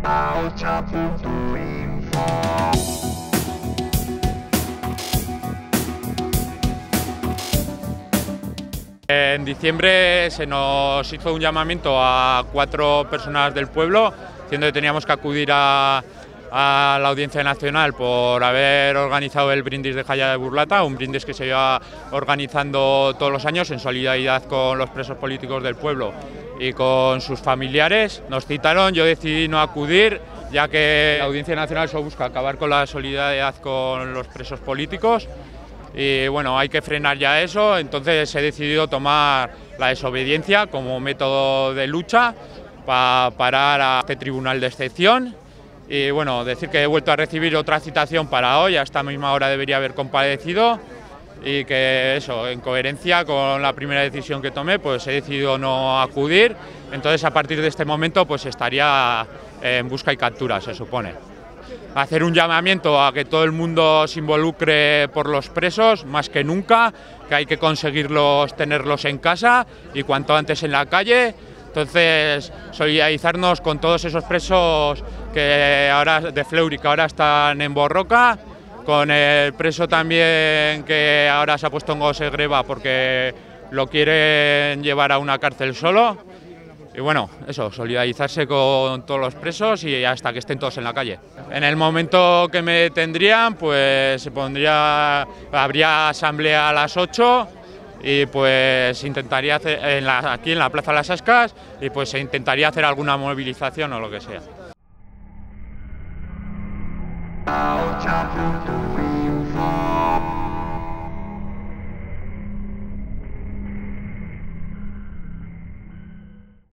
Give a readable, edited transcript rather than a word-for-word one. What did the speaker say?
En diciembre se nos hizo un llamamiento a 4 personas del pueblo, diciendo que teníamos que acudir a la Audiencia Nacional por haber organizado el brindis de Jaya de Burlata, un brindis que se lleva organizando todos los años en solidaridad con los presos políticos del pueblo y con sus familiares. Nos citaron, yo decidí no acudir, ya que la Audiencia Nacional solo busca acabar con la solidaridad con los presos políticos. Y bueno, hay que frenar ya eso, entonces he decidido tomar la desobediencia como método de lucha para parar a este tribunal de excepción. Y bueno, decir que he vuelto a recibir otra citación para hoy, a esta misma hora debería haber comparecido, y que eso, en coherencia con la primera decisión que tomé, pues he decidido no acudir. Entonces a partir de este momento pues estaría en busca y captura, se supone. Hacer un llamamiento a que todo el mundo se involucre por los presos, más que nunca, que hay que conseguirlos, tenerlos en casa y cuanto antes en la calle. Entonces, solidarizarnos con todos esos presos que ahora de Fleuri, que ahora están en Borroca, con el preso también que ahora se ha puesto en gose greba porque lo quieren llevar a una cárcel solo. Y bueno, eso, solidarizarse con todos los presos y hasta que estén todos en la calle. En el momento que me detendrían, pues habría asamblea a las 8 y pues intentaría hacer aquí en la Plaza de las Ascas y pues se intentaría hacer alguna movilización o lo que sea.